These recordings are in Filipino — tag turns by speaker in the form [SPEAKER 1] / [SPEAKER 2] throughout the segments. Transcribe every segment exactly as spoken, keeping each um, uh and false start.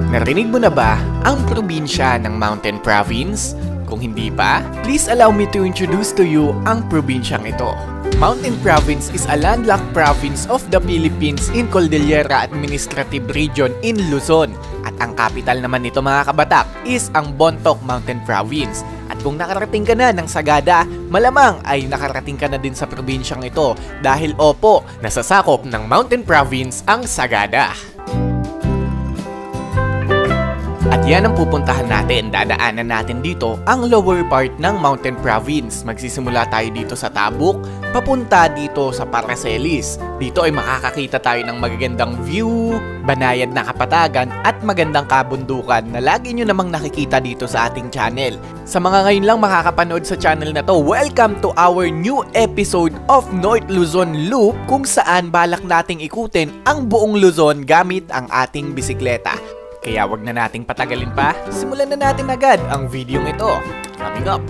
[SPEAKER 1] Narinig mo na ba ang probinsya ng Mountain Province? Kung hindi pa, please allow me to introduce to you ang probinsyang ito. Mountain Province is a landlocked province of the Philippines in Cordillera Administrative Region in Luzon. At ang capital naman nito mga kabatak is ang Bontoc Mountain Province. At kung nakarating ka na ng Sagada, malamang ay nakarating ka na din sa probinsyang ito dahil opo, nasasakop ng Mountain Province ang Sagada. At yan ang pupuntahan natin, dadaanan natin dito ang lower part ng Mountain Province. Magsisimula tayo dito sa Tabuk, papunta dito sa Paracelis. Dito ay makakakita tayo ng magagandang view, banayad na kapatagan at magandang kabundukan na lagi nyo namang nakikita dito sa ating channel. Sa mga ngayon lang makakapanood sa channel na to, welcome to our new episode of North Luzon Loop kung saan balak nating ikutin ang buong Luzon gamit ang ating bisikleta. Kaya wag na nating patagalin pa, simulan na natin agad ang video ito. Coming up!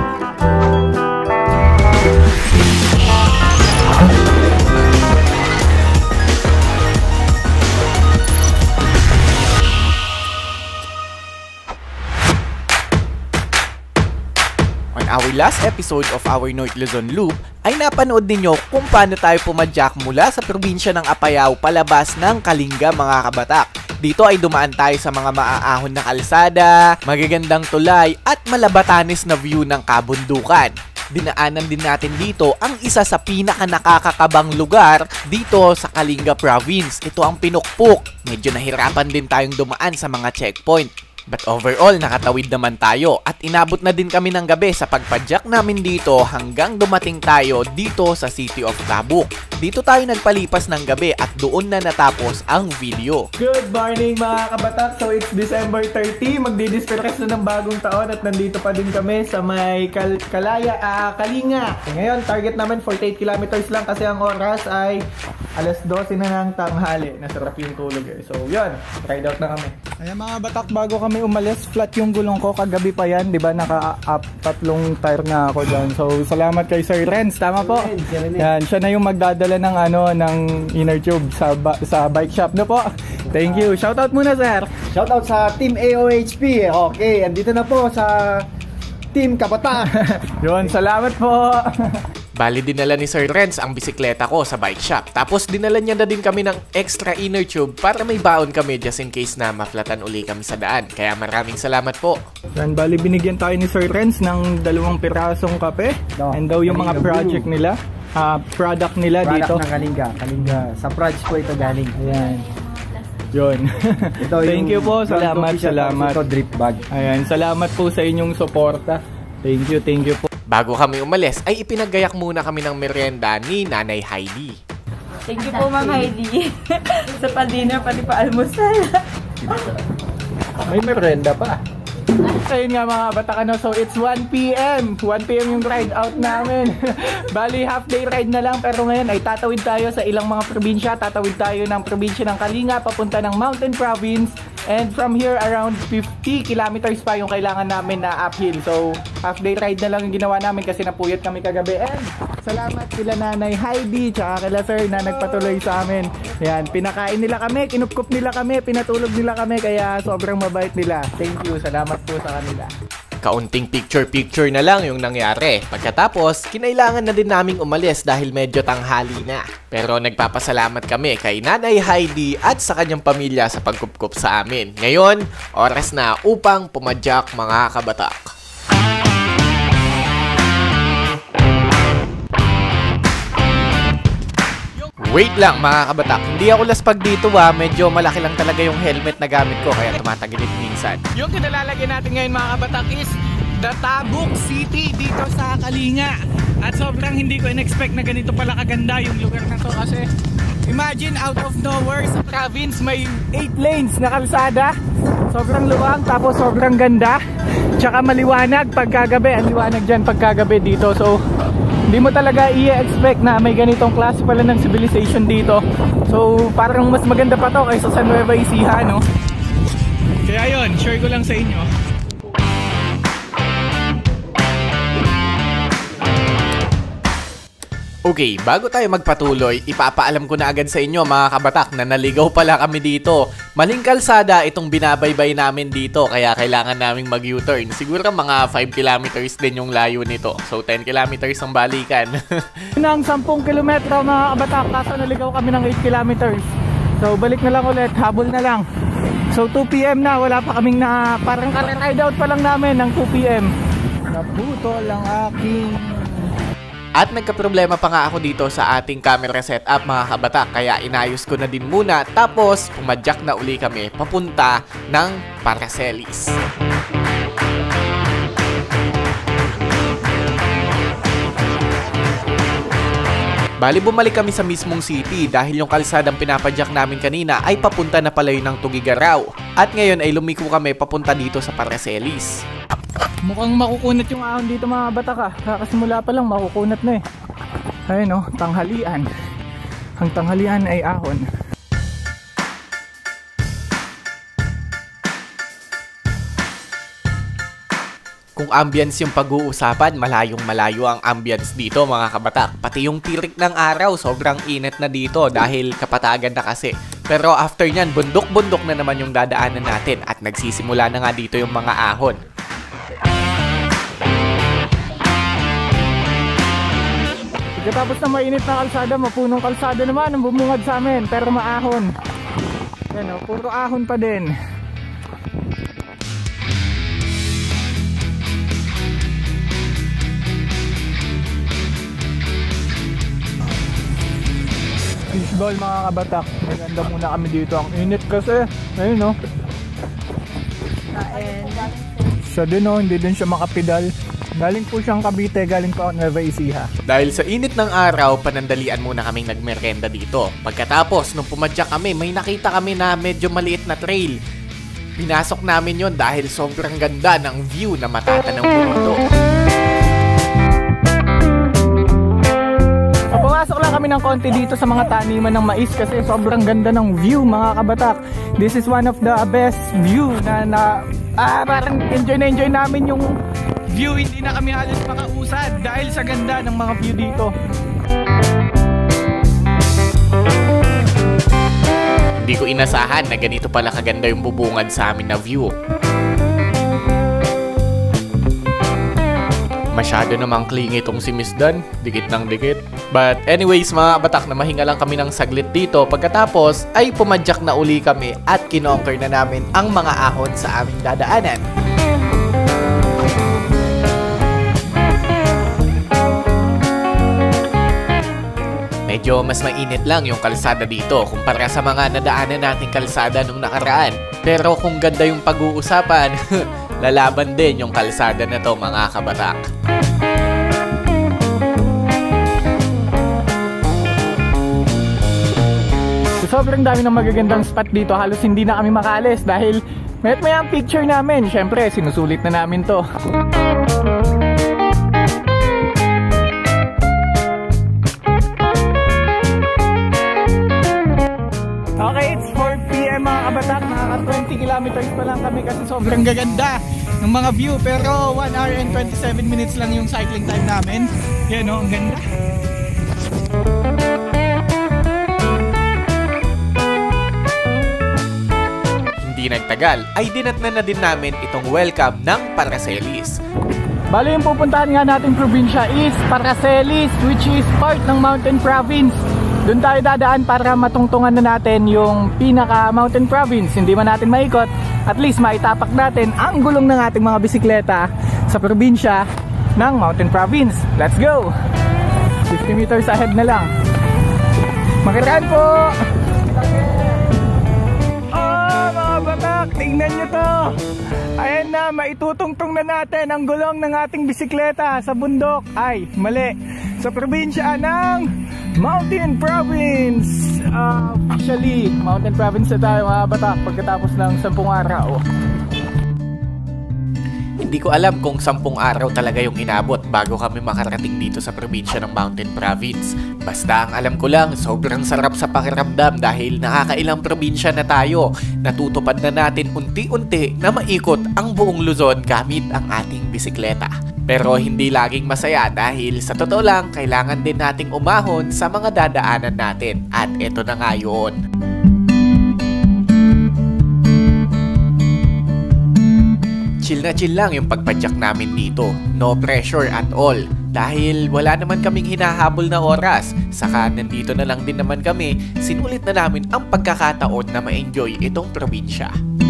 [SPEAKER 1] On our last episode of our North Luzon Loop, ay napanood ninyo kung paano tayo pumadyak mula sa probinsya ng Apayao palabas ng Kalinga mga kabatak. Dito ay dumaan tayo sa mga maaahon na kalsada, magagandang tulay at malabatanis na view ng kabundukan. Dinaanan din natin dito ang isa sa pinaka nakakakabang lugar dito sa Kalinga Province. Ito ang Pinukpok. Medyo nahirapan din tayong dumaan sa mga checkpoint. But overall, nakatawid naman tayo at inabot na din kami ng gabi sa pagpadyak namin dito hanggang dumating tayo dito sa City of Tabuk. Dito tayo nagpalipas ng gabi at doon na natapos ang video.
[SPEAKER 2] Good morning mga kabatak! So it's December thirtieth, magdidisperes na ng bagong taon at nandito pa din kami sa may Kal Kalaya, uh, Kalinga. Ngayon, target namin forty-eight kilometers lang kasi ang oras ay alas dose na ng tanghali. Nasarap yung tulog eh. So yun, ride out na kami. Ayan mga batak, bago kami umalis, flat yung gulong ko. Kagabi pa yan, di ba? Naka-up tatlong tire na ako dyan. So salamat kay Sir Renz, tama po? Yan, siya na yung magdadala ng ano ng inner tube sa ba sa bike shop, no po? Thank you. Shoutout muna, sir.
[SPEAKER 3] Shoutout sa Team A O H P. Okay, andito na po sa Team Kapata.
[SPEAKER 2] Yun, salamat po.
[SPEAKER 1] Bali, dinala ni Sir Renz ang bisikleta ko sa bike shop. Tapos dinala niya na din kami ng extra inner tube para may baon kami just in case na maflatan uli kami sa daan. Kaya maraming salamat po.
[SPEAKER 2] Yan, bali binigyan tayo ni Sir Renz ng dalawang pirasong kape. No, and daw yung mga project blue. nila, uh, product nila
[SPEAKER 3] product
[SPEAKER 2] dito.
[SPEAKER 3] Product ng Kalinga. Kalinga. Sa Praj po ito galing.
[SPEAKER 2] Ayan. Yun. Ito Thank you po. Salamat, salamat.
[SPEAKER 3] Ito drip bag.
[SPEAKER 2] Ayan, salamat po sa inyong suporta. Thank you, thank you po.
[SPEAKER 1] Bago kami umalis, ay ipinaggayak muna kami ng merienda ni Nanay Heidi.
[SPEAKER 4] Thank you po, Ma'am Heidi. Sa pa-dinner, pati pa-almusal.
[SPEAKER 2] May merienda pa. So yun nga mga batak, ano, so it's one P M one P M yung ride out namin. Bali half day ride na lang, pero ngayon ay tatawid tayo sa ilang mga probinsya. Tatawid tayo ng probinsya ng Kalinga papunta ng Mountain Province. And from here around fifty kilometers pa yung kailangan namin na uphill. So half day ride na lang yung ginawa namin kasi napuyat kami kagabi. And salamat kila Nanay Heidi tsaka kila Sir na nagpatuloy sa amin. Yan, pinakain nila kami, kinupkup nila kami, pinatulog nila kami, kaya sobrang mabait nila. Thank you, salamat po sa kanila.
[SPEAKER 1] Kaunting picture-picture na lang yung nangyari. Pagkatapos, kinailangan na din naming umalis dahil medyo tanghali na. Pero nagpapasalamat kami kay Nanay Heidi at sa kanyang pamilya sa pagkupkup sa amin. Ngayon, oras na upang pumadyak mga kabatak. Wait lang mga kabatak, hindi ako laspag dito ha, medyo malaki lang talaga yung helmet na gamit ko kaya tumatagilid minsan.
[SPEAKER 2] Yung kinalalagyan natin ngayon mga kabatak is the Tabuk City dito sa Kalinga. At sobrang hindi ko in-expect na ganito pala kaganda yung lugar na to kasi imagine out of nowhere sa province may eight lanes na kalsada. Sobrang luwang tapos sobrang ganda. Tsaka maliwanag pagkagabi, ang liwanag dyan pagkagabi dito. So hindi mo talaga i-expect na may ganitong klase pala ng civilization dito. So parang mas maganda pa to kaysa sa Nueva Ecija, no? Kaya yun, share ko lang sa inyo.
[SPEAKER 1] Okay, bago tayo magpatuloy, ipapaalam ko na agad sa inyo mga kabatak na naligaw pala kami dito. Maling kalsada itong binabaybay namin dito kaya kailangan naming mag-U-turn. Siguro mga five kilometers din yung layo nito. So ten kilometers ang balikan.
[SPEAKER 2] Nang ten kilometro mga kabatak, kaso naligaw kami ng eight kilometers. So balik na lang ulit, habol na lang. So two p m na, wala pa kaming na, parang ride out pa lang namin ng two p m Naputol ang aking...
[SPEAKER 1] At nagka-problema pa nga ako dito sa ating camera setup mga kabatak, kaya inayos ko na din muna, tapos pumadyak na uli kami papunta ng Paracelis. Bali bumalik kami sa mismong city dahil yung kalsadang pinapadyak namin kanina ay papunta na pala yun ng Tugigaraw. At ngayon ay lumiko kami papunta dito sa Paracelis.
[SPEAKER 2] Mukhang makukunat yung ahon dito mga batak ah. Kakasimula pa lang makukunat na eh. Ayun oh, tanghalian. Ang tanghalian ay ahon.
[SPEAKER 1] Kung ambience yung pag-uusapan, malayong malayo ang ambience dito mga kabatak. Pati yung tirik ng araw, sobrang init na dito dahil kapatagan na kasi. Pero after nyan, bundok-bundok na naman yung dadaanan natin at nagsisimula na nga dito yung mga ahon.
[SPEAKER 2] Pagkatapos na mainit na kalsada, mapunong kalsada naman ang bumungad sa amin, pero maahon. Yan o, puro ahon pa din. Fishball mga kabatak, maganda muna kami dito. Ang init kasi, ayun o. Siya din o, hindi din siya makapidal. Galing po siyang Cavite, galing po ako Nueva Ecija.
[SPEAKER 1] Dahil sa init ng araw, panandalian muna kaming nagmerenda dito. Pagkatapos, nung pumadyak kami, may nakita kami na medyo maliit na trail. Pinasok namin yon dahil sobrang ganda ng view na matatanang bundok.
[SPEAKER 2] Papasok lang kami ng konti dito sa mga taniman ng mais kasi sobrang ganda ng view mga kabatak. This is one of the best view na, na ah, parang enjoy na enjoy namin yung view. Hindi na kami halos makausad dahil sa ganda ng mga view dito.
[SPEAKER 1] Hindi ko inasahan na ganito pala kaganda yung bubungad sa amin na view. Masyado namang clingy itong si Miss Dan. Dikit ng dikit. But anyways mga batak, na mahinga lang kami ng saglit dito. Pagkatapos ay pumadyak na uli kami at kinonquer na namin ang mga ahon sa aming dadaanan. Medyo mas mainit lang yung kalsada dito kumpara sa mga nadaanan nating kalsada nung nakaraan. Pero kung ganda yung pag-uusapan, lalaban din yung kalsada na to mga kabatak.
[SPEAKER 2] So, sobrang dami ng magagandang spot dito. Halos hindi na kami makaalis dahil mayat maya ang picture namin. Syempre, sinusulit na namin to. Okay, it's four p m mga kabatak. Nakaka twenty kilometers pa lang kami kasi sobrang gaganda ng mga view. Pero one hour and twenty-seven minutes lang yung cycling time namin. Yan o, ang ganda.
[SPEAKER 1] Hindi nagtagal ay dinatnan na din namin itong welcome ng Paracelis.
[SPEAKER 2] Bali yung pupuntahan nga natin probinsya is Paracelis, which is part ng Mountain Province. Doon tayo dadaan para matungtungan na natin yung pinaka Mountain Province. Hindi man natin maikot, at least maitapak natin ang gulong ng ating mga bisikleta sa probinsya ng Mountain Province. Let's go! fifty meters ahead na lang. Magandaan po! Oh mga batak, tingnan nyo to! Ayan na, maitutungtong na natin ang gulong ng ating bisikleta sa bundok. Ay, mali! Sa probinsya ng Mountain Province. Uh, actually, Mountain Province na tayo mga batak pagkatapos ng sampung araw.
[SPEAKER 1] Hindi ko alam kung sampung araw talaga yung inabot bago kami makarating dito sa probinsya ng Mountain Province. Basta ang alam ko lang, sobrang sarap sa pakiramdam dahil nakakailang probinsya na tayo. Natutupad na natin unti-unti na maikot ang buong Luzon gamit ang ating bisikleta. Pero hindi laging masaya dahil sa totoo lang, kailangan din nating umahon sa mga dadaanan natin. At ito na nga yun. Chill na chill lang yung pagpadyak namin dito. No pressure at all. Dahil wala naman kaming hinahabol na oras. Saka nandito na lang din naman kami, sinulit na namin ang pagkakataon na ma-enjoy itong probinsya.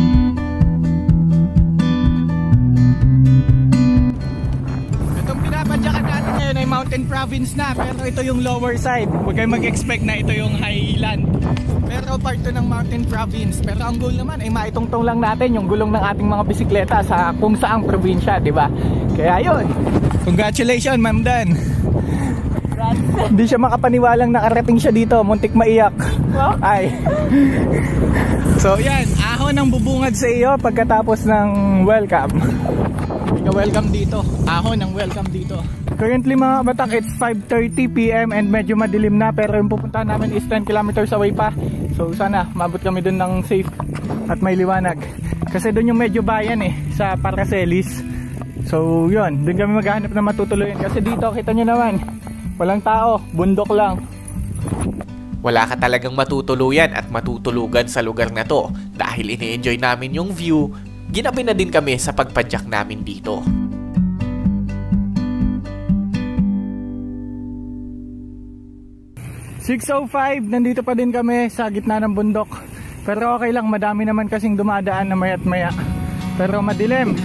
[SPEAKER 2] Itong pinapadyakan natin ngayon ay Mountain Province na, pero ito yung lower side. Huwag kayong mag-expect na ito yung highland. Pero part to ng Mountain Province. Pero ang goal naman ay maitungtong lang natin yung gulong ng ating mga bisikleta sa kung saang probinsya, di ba? Kaya yun. Congratulations, Ma'am Dan. Hindi siya makapaniwalang nakarating siya dito. Muntik maiyak. Ay. So yan, ahon ang bubungad sa iyo pagkatapos ng welcome. Welcome dito. Ahon ang welcome dito. Currently mga kabatak, it's five thirty p m and medyo madilim na, pero yung pupuntahan namin is ten kilometers away pa. So sana mabot kami dun ng safe at may liwanag. Kasi dun yung medyo bayan eh, sa Paracelis. So yun, dun kami maghahanap na matutuluyan. Kasi dito, kita nyo naman, walang tao, bundok lang.
[SPEAKER 1] Wala ka talagang matutuluyan at matutulugan sa lugar na to. Dahil ini-enjoy namin yung view, ginabi na din kami sa pagpadyak namin dito.
[SPEAKER 2] six oh five, nandito pa din kami sa gitna ng bundok. Pero okay lang, madami naman kasing dumadaan na maya't maya. Pero madilim.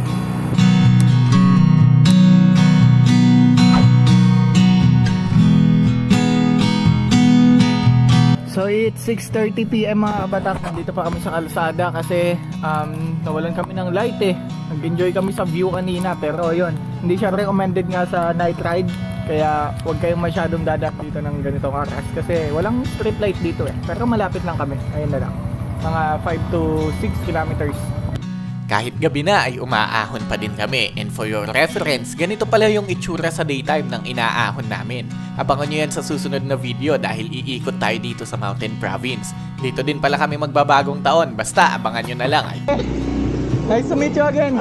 [SPEAKER 2] So it's six thirty p m mga kabatak. Nandito pa kami sa kalsada kasi um, nawalan kami ng light eh. Nag-enjoy kami sa view kanina, pero yun, hindi siya recommended nga sa night ride. Kaya huwag kayong masyadong dadak dito ng ganitong oras kasi walang street light dito eh. Pero malapit lang kami, ayun na lang, mga five to six kilometers.
[SPEAKER 1] Kahit gabi na ay umaahon pa din kami. And for your reference, ganito pala yung itsura sa daytime ng inaahon namin. Abangan nyo yan sa susunod na video dahil iikot tayo dito sa Mountain Province. Dito din pala kami magbabagong taon, basta abangan nyo na lang.
[SPEAKER 2] Nice to meet you again.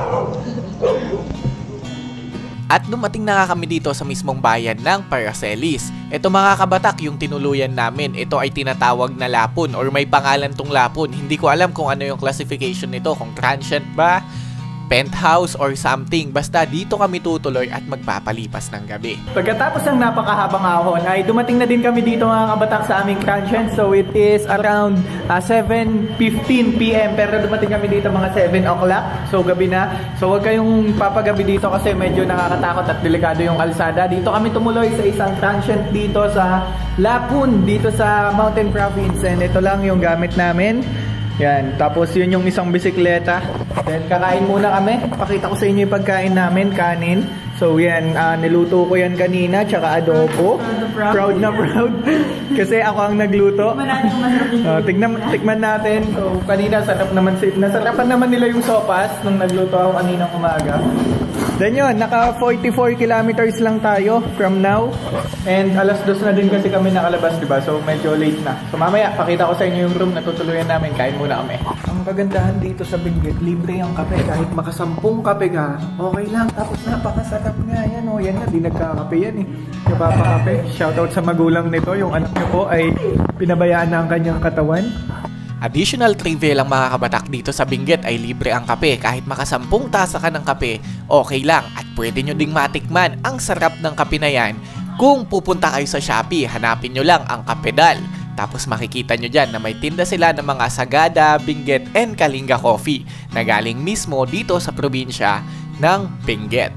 [SPEAKER 1] At dumating na nga kami dito sa mismong bayan ng Paracelis. Ito mga kabatak, yung tinuluyan namin. Ito ay tinatawag na lapon or may pangalan tong lapon. Hindi ko alam kung ano yung classification nito, kung transient ba, penthouse or something. Basta dito kami tutuloy at magpapalipas ng gabi.
[SPEAKER 2] Pagkatapos ng napakahabang ahon ay dumating na din kami dito mga kabatak sa aming transient. So it is around uh, seven fifteen p m pero dumating kami dito mga seven o'clock. So gabi na. So huwag kayong papagabi dito kasi medyo nakakatakot at delikado yung kalsada. Dito kami tumuloy sa isang transient dito sa Lapun, dito sa Mountain Province. And ito lang yung gamit namin. Yan, tapos yun yung isang bisikleta. Then kakain muna kami. Pakita ko sa inyo yung pagkain namin, kanin. So yan, uh, niluto ko yan kanina, tsaka adobo. Proud na proud. Kasi ako ang nagluto. uh, tignan, tikman natin. So kanina, sarap naman, nasarapan naman nila yung sopas nung nagluto ako kaninang umaga. Then yun, naka forty-four kilometers lang tayo from now. And alas dos na din kasi kami nakalabas, diba? So medyo late na. So mamaya, pakita ko sa inyo yung room na tutuluyan namin. Kain muna kami. Ang kagandahan dito sa Benguet, libre ang kape. Kahit makasampung kape ka, okay lang. Tapos napakasarap nga. Yan o, yan na, di nagkakape yan eh. Kapapakape. Shoutout sa magulang nito. Yung anak niyo po ay pinabayaan na ang kanyang katawan.
[SPEAKER 1] Additional trivia lang mga kabatak, dito sa Benguet ay libre ang kape. Kahit makasampung tasa ka ng kape, okay lang. At pwede nyo ding matikman ang sarap ng kape na yan. Kung pupunta kayo sa Shopee, hanapin nyo lang ang Kapedal. Tapos makikita nyo dyan na may tinda sila ng mga Sagada, Benguet, and Kalinga Coffee na galing mismo dito sa probinsya ng Benguet.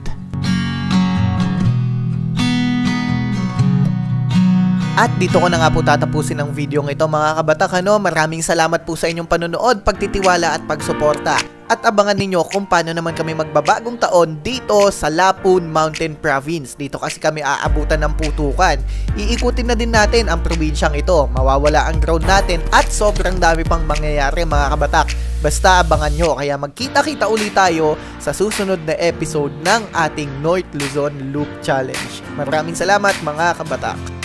[SPEAKER 1] At dito ko na nga po tatapusin ang video ng ito mga kabatak. Ano? Maraming salamat po sa inyong panonood, pagtitiwala at pagsuporta. At abangan ninyo kung paano naman kami magbabagong taon dito sa Lapun Mountain Province. Dito kasi kami aabutan ng putukan. Iikutin na din natin ang probinsyang ito. Mawawala ang drone natin at sobrang dami pang mangyayari mga kabatak. Basta abangan nyo. Kaya magkita-kita ulit tayo sa susunod na episode ng ating North Luzon Loop Challenge. Maraming salamat mga kabatak.